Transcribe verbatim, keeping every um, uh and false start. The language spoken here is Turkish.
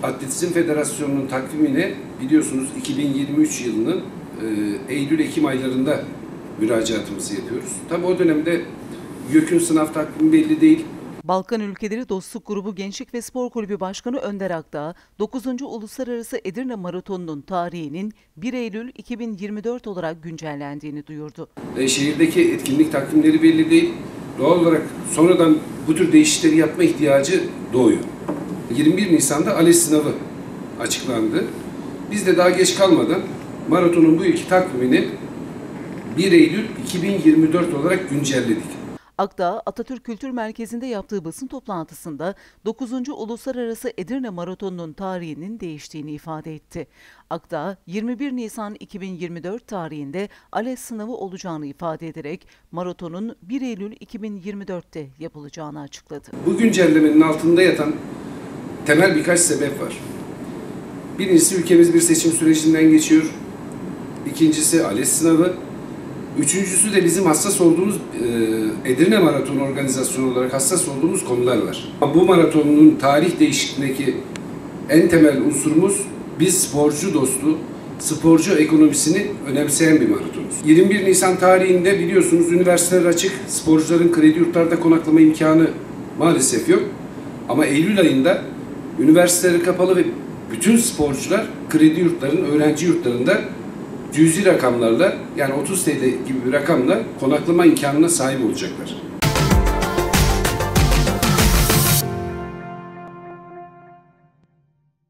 Atletizm Federasyonu'nun takvimine biliyorsunuz iki bin yirmi üç yılının e, Eylül-Ekim aylarında müracaatımızı yapıyoruz. Tabii o dönemde YÖK'ün sınav takvimi belli değil. Balkan Ülkeleri Dostluk Grubu Gençlik ve Spor Kulübü Başkanı Önder Akdağ, dokuzuncu Uluslararası Edirne Maratonu'nun tarihinin bir Eylül iki bin yirmi dört olarak güncellendiğini duyurdu. E, şehirdeki etkinlik takvimleri belli değil. Doğal olarak sonradan bu tür değişiklikleri yapma ihtiyacı doğuyor. yirmi bir Nisan'da ALES sınavı açıklandı. Biz de daha geç kalmadan maratonun bu iki takvimini bir Eylül iki bin yirmi dört olarak güncelledik. Akdağ, Atatürk Kültür Merkezi'nde yaptığı basın toplantısında dokuzuncu Uluslararası Edirne Maratonu'nun tarihinin değiştiğini ifade etti. Akdağ, yirmi bir Nisan iki bin yirmi dört tarihinde ALES sınavı olacağını ifade ederek maratonun bir Eylül iki bin yirmi dörtte yapılacağını açıkladı. Bu güncellemenin altında yatan temel birkaç sebep var. Birincisi, ülkemiz bir seçim sürecinden geçiyor. İkincisi ALES sınavı. Üçüncüsü de bizim hassas olduğumuz e, Edirne Maratonu organizasyonu olarak hassas olduğumuz konular var. Bu maratonun tarih değişikliğindeki en temel unsurumuz biz sporcu dostu, sporcu ekonomisini önemseyen bir maratonuz. yirmi bir Nisan tarihinde biliyorsunuz üniversiteler açık, sporcuların kredi yurtlarda konaklama imkanı maalesef yok. Ama Eylül ayında üniversiteleri kapalı ve bütün sporcular kredi yurtların, öğrenci yurtlarında cüzi rakamlarla, yani otuz T L gibi bir rakamla konaklama imkanına sahip olacaklar.